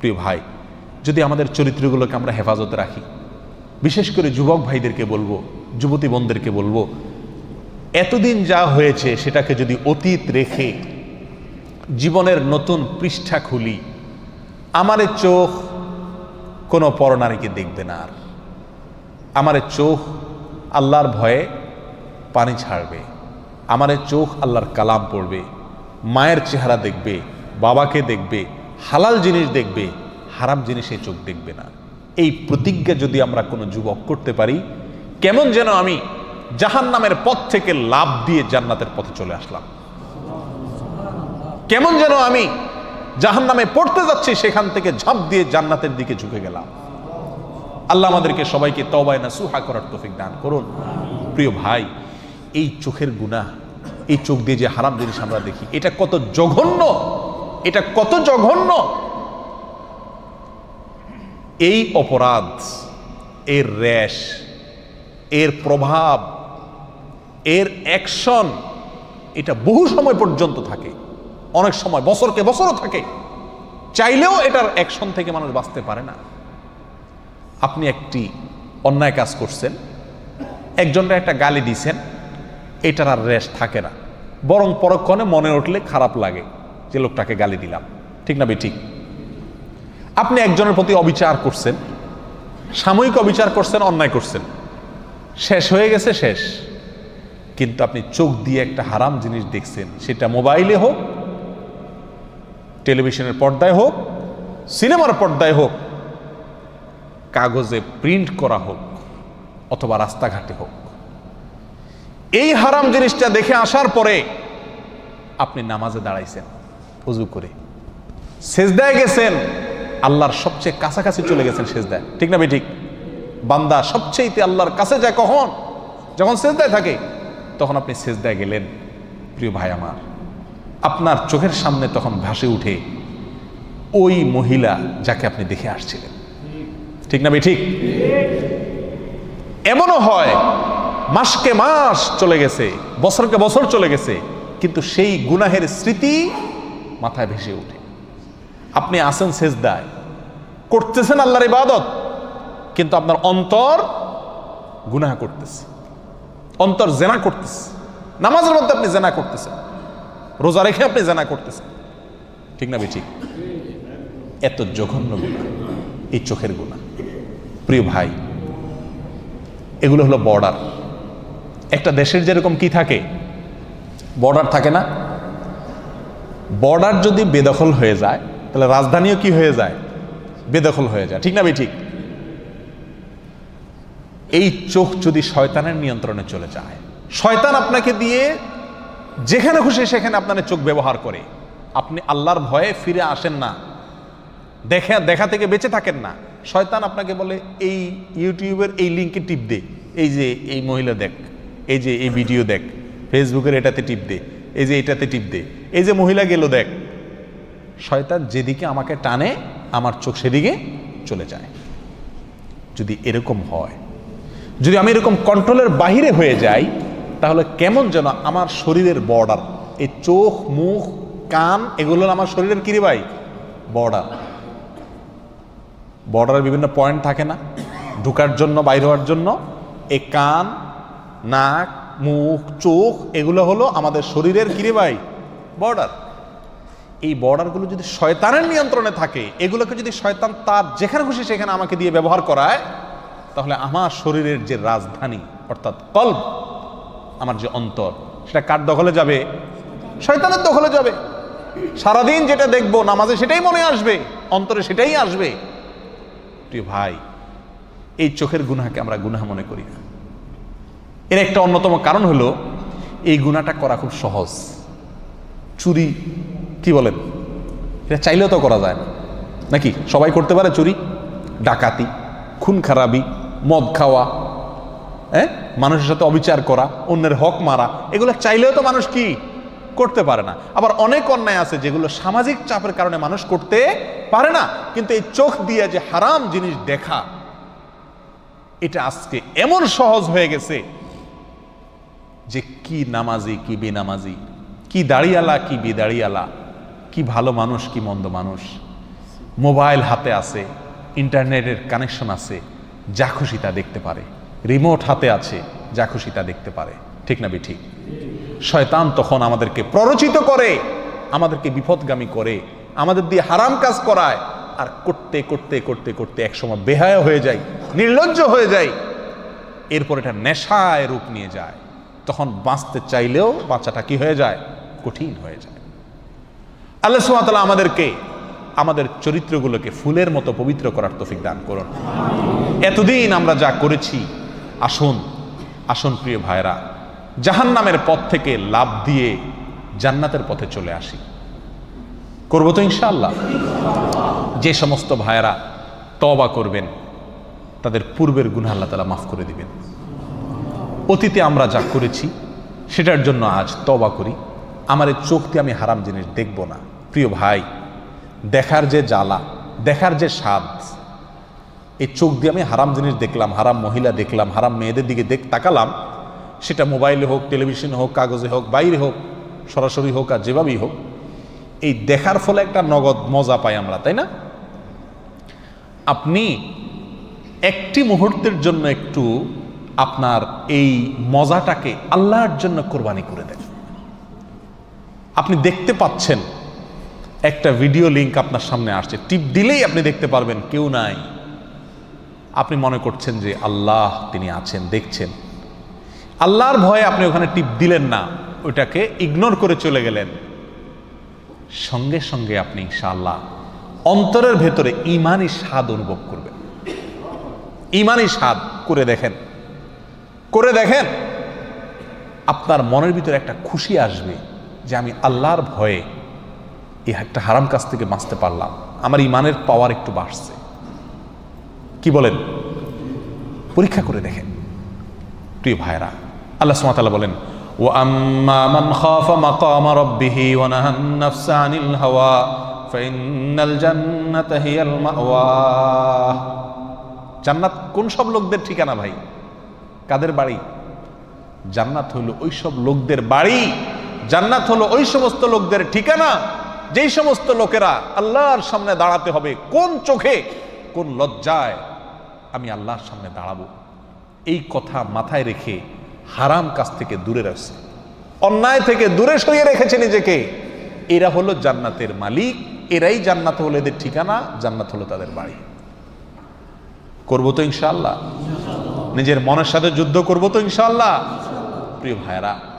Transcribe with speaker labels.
Speaker 1: প্রিয় ভাই, যদি আমাদের চরিত্রগুলোকে আমরা হেফাজতে রাখি, বিশেষ করে যুবক ভাইদেরকে বলবো, যুবতী বোনদেরকে বলবো, এতদিন যা হয়েছে সেটাকে যদি অতীত রেখে জীবনের নতুন পৃষ্ঠা খুলি, আমার চোখ কোনো পরনারীকে দেখবে না, আর আমার চোখ আল্লাহর ভয়ে পানি ছাড়বে, আমার চোখ আল্লাহর কালাম পড়বে, মায়ের চেহারা দেখবে, বাবাকে দেখবে, হালাল জিনিস দেখবে, হারাম জিনিসে চোখ দেখবে না। এই প্রতিজ্ঞা যদি আমরা কোনো যুবক করতে পারি, কেমন যেন আমি জাহান্নামের পথ থেকে লাফ দিয়ে জান্নাতের পথে চলে আসলাম, কেমন যেন আমি জাহান্নামে পড়তে যাচ্ছি সেখান থেকে ঝাঁপ দিয়ে জান্নাতের দিকে ঝুঁকে গেলাম। আল্লাহ আমাদেরকে সবাইকে তওবায়ে নাসুহা করার তৌফিক দান করুন। প্রিয় ভাই, এই চোখের গুনাহ, এই চোখ দিয়ে যে হারাম জিনিস আমরা দেখি, এটা কত জঘন্য, এটা কত জঘন্য। এই অপরাধ, এর রেশ, এর প্রভাব, এর অ্যাকশন, এটা বহু সময় পর্যন্ত থাকে, অনেক সময় বছরকে বছরও থাকে, চাইলেও এটার অ্যাকশন থেকে মানুষ বাঁচতে পারে না। আপনি একটি অন্যায় কাজ করছেন, একজনটা একটা গালি দিছেন, এটার আর রেশ থাকে না, বরং পরক্ষণে মনে উঠলে খারাপ লাগে যে লোকটাকে গালি দিলাম, ঠিক না বেঠিক? আপনি একজনের প্রতি অবিচার করছেন, সাময়িক অবিচার করছেন, অন্যায় করছেন, শেষ হয়ে গেছে, শেষ। কিন্তু আপনি চোখ দিয়ে একটা হারাম জিনিস দেখছেন, সেটা মোবাইলে হোক, টেলিভিশনের পর্দায় হোক, সিনেমার পর্দায় হোক, কাগজে প্রিন্ট করা হোক, অথবা রাস্তাঘাটে হোক, এই হারাম জিনিসটা দেখে আসার পরে আপনি নামাজে দাঁড়াইছেন, ওযু করে সেজদায় গেছেন, আল্লাহর সবচেয়ে কাছাকাছি চলে গেছেন সেজদায়, ঠিক না বেঠিক? বান্দা সবচেয়ে আল্লাহর কাছে যায় কখন? যখন সেজদায় থাকে, তখন আপনি সেজদায় গেলেন। প্রিয় ভাই আমার, আপনার চোখের সামনে তখন ভাসে উঠে ওই মহিলা যাকে আপনি দেখে আসছিলেন, ঠিক না বেঠিক? এমনও হয় মাসকে মাস চলে গেছে, বছরকে বছর চলে গেছে, কিন্তু সেই গুনাহের স্মৃতি মাথায় ভেসে ওঠে। আপনি আছেন সেজদায়, করতেছেন আল্লাহর ইবাদত, কিন্তু আপনার অন্তর গুনাহ করতেছে, অন্তর জেনা করতেছে, নামাজের মধ্যে আপনি জেনা করতেছেন, রোজা রেখে আপনি জেনা করতেছেন, ঠিক না বেঠিক? এত জঘন্য গুনাহ এই চোখের গুনাহ। প্রিয় ভাই, এগুলো হলো বর্ডার। একটা দেশের যেরকম কি থাকে, বর্ডার থাকে না? বর্ডার যদি বেদখল হয়ে যায়, তাহলে রাজধানীও কি হয়ে যায়? বেদখল হয়ে যায়, ঠিক না বেঠিক? এই চোখ যদি শয়তানের নিয়ন্ত্রণে চলে যায়, শয়তান আপনাকে দিয়ে যেখানে খুশি সেখানে আপনার চোখ ব্যবহার করে, আপনি আল্লাহর ভয়ে ফিরে আসেন না, দেখা থেকে বেঁচে থাকেন না। শয়তান আপনাকে বলে এই ইউটিউবের এই লিঙ্কে টিপ দে, এই যে এই মহিলা দেখ, এই যে এই ভিডিও দেখ, ফেসবুকের এটাতে টিপ দে, এই যে এটাতে টিপ দে, এই যে মহিলা গেল দেখ। শয়তান যেদিকে আমাকে টানে, আমার চোখ সেদিকে চলে যায়। যদি এরকম হয়, যদি আমি এরকম কন্ট্রোলের বাহিরে হয়ে যাই, তাহলে কেমন যেন আমার শরীরের বর্ডার, এই চোখ, মুখ, কান, এগুলো আমার শরীরের কি রে ভাই? বর্ডার। বর্ডারের বিভিন্ন পয়েন্ট থাকে না, ঢুকার জন্য, বাইরে হওয়ার জন্য? এই কান, নাক, মুখ, চোখ, এগুলো হলো আমাদের শরীরের কি রে ভাই? বর্ডার। এই বর্ডারগুলো যদি শয়তানের নিয়ন্ত্রণে থাকে, এগুলোকে যদি শয়তান তার যেখানে খুশি সেখানে আমাকে দিয়ে ব্যবহার করায়, তাহলে আমার শরীরের যে রাজধানী অর্থাৎ কলব, আমার যে অন্তর, সেটা কার দখলে যাবে? শয়তানের দখলে যাবে। সারাদিন যেটা দেখবো নামাজে সেটাই মনে আসবে, অন্তরে সেটাই আসবে। প্রিয় ভাই, এই চোখের গুনাহকে আমরা গুনাহ মনে করি না। এর একটা অন্যতম কারণ হলো এই গুনাহটা করা খুব সহজ। চুরি, কি বলেন, এটা চাইলেও তো করা যায় না, নাকি? সবাই করতে পারে চুরি, ডাকাতি, খুন খারাপি, মদ খাওয়া, মানুষের সাথে অবিচার করা, অন্যের হক মারা, এগুলো চাইলেও তো মানুষ কি করতে পারে না। আবার অনেক অন্যায় আছে যেগুলো সামাজিক চাপের কারণে মানুষ করতে পারে না। কিন্তু এই চোখ দিয়ে যে হারাম জিনিস দেখা, এটা আজকে এমন সহজ হয়ে গেছে যে কি নামাজি কি বেনামাজি, কি দাড়িয়ালা কি বেদাড়িয়ালা, কি ভালো মানুষ কি মন্দ মানুষ, মোবাইল হাতে আছে, ইন্টারনেটের কানেকশন আছে, যা খুশি তা দেখতে পারে। রিমোট হাতে আছে, যা খুশি তা দেখতে পারে। ঠিক না ঠিক? শয়তান তখন আমাদেরকে প্ররোচিত করে, আমাদেরকে বিপদগামী করে, আমাদের দিয়ে হারাম কাজ করায়। আর করতে করতে করতে করতে একসময় বেহায়া হয়ে যায়, নির্লজ্জ হয়ে যায়। এরপর এটা নেশায় রূপ নিয়ে যায়। তখন বাঁচতে চাইলেও বাঁচাটা কি হয়ে যায়? কঠিন হয়ে যায়। আল্লাহ সুবহানাহু ওয়া তাআলা আমাদেরকে আমাদের চরিত্রগুলোকে ফুলের মতো পবিত্র করার তৌফিক দান করুন। এতদিন আমরা যা করেছি, আসুন আসুন প্রিয় ভাইরা, জাহান্নামের পথ থেকে লাভ দিয়ে জান্নাতের পথে চলে আসি। করবো তো ইনশাআল্লাহ? যে সমস্ত ভাইরা তওবা করবেন তাদের পূর্বের গুনাহ আল্লাহ তাআলা মাফ করে দিবেন। অতীতে আমরা যা করেছি সেটার জন্য আজ তওবা করি। আমার এই চোখ দিয়ে আমি হারাম জিনিস দেখব না। প্রিয় ভাই, দেখার যে জ্বালা, দেখার যে স্বাদ, এই চোখ দিয়ে আমি হারাম জিনিস দেখলাম, হারাম মহিলা দেখলাম, হারাম মেয়েদের দিকে তাকালাম, সেটা মোবাইলে হোক, টেলিভিশনে হোক, কাগজে হোক, বাইরে হোক, সরাসরি হোক, আর যেভাবেই হোক, এই দেখার ফলে একটা নগদ মজা পাই আমরা, তাই না? আপনি একটি মুহূর্তের জন্য একটু আপনার এই মজাটাকে আল্লাহর জন্য কোরবানি করে দেন। আপনি দেখতে পাচ্ছেন একটা ভিডিও লিংক আপনার সামনে আসছে, টিপ দিলেই আপনি দেখতে পারবেন কেউ নাই। আপনি মনে করছেন যে আল্লাহ তিনি আছেন, দেখছেন। আল্লাহর ভয়ে আপনি ওখানে টিপ দিলেন না, ওইটাকে ইগনোর করে চলে গেলেন। সঙ্গে সঙ্গে আপনি ইনশাআল্লাহ অন্তরের ভেতরে ঈমানি স্বাদ অনুভব করবেন। ঈমানি স্বাদ করে দেখেন, করে দেখেন, আপনার মনের ভিতরে একটা খুশি আসবে যে আমি আল্লাহর ভয়ে এই একটা হারাম কাজ থেকে বাঁচতে পারলাম, আমার ঈমানের পাওয়ার একটু বাড়ছে। কি বলেন? পরীক্ষা করে দেখেন প্রিয় ভাইরা। আল্লাহ সুবহানাহু ওয়া তাআলা বলেন, ওয়া আম্মা মান খাফা মাকামা রাব্বিহি ওয়া নাহান নাফসা আনিল হাওয়া ফাইন্নাল জান্নাতা হিয়াল মাওয়া। জান্নাত কোন সব লোকদের ঠিকানা ভাই? কাদের বাড়ি? জান্নাত হলো ওই সব লোকদের বাড়ি, জান্নাত হলো ওই সমস্ত লোকদের ঠিকানা যেই সমস্ত লোকেরা আল্লাহর সামনে দাঁড়াতে হবে। কোন চোখে, কোন লজ্জায় আমি আল্লাহর সামনে দাঁড়াবো, এই কথা মাথায় রেখে হারাম কাজ থেকে দূরে রাখছে, অন্যায় থেকে দূরে সরিয়ে রেখেছে নিজেকে। এরা হলো জান্নাতের মালিক, এরাই জান্নাত হলো এদের ঠিকানা, জান্নাত হলো তাদের বাড়ি। করবো তো ইনশাআল্লাহ? নিজের মনের সাথে যুদ্ধ করবো তো ইনশাআল্লাহ? প্রিয় ভাইরা,